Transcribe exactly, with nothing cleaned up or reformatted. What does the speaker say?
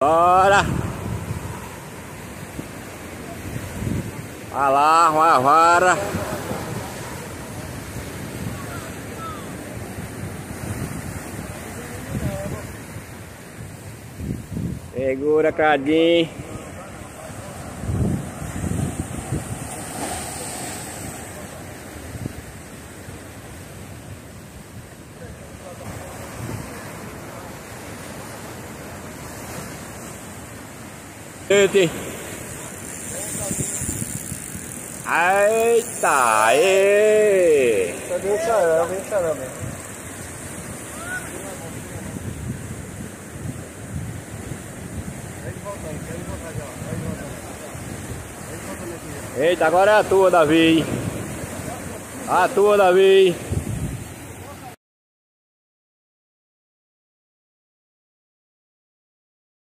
Bora! Vai lá, vai, vara. Segura, cadinho. Eita! Eita! Aê! Tá bem caramba, hein, caramba. Eita, agora é a tua, Davi. A tua, Davi.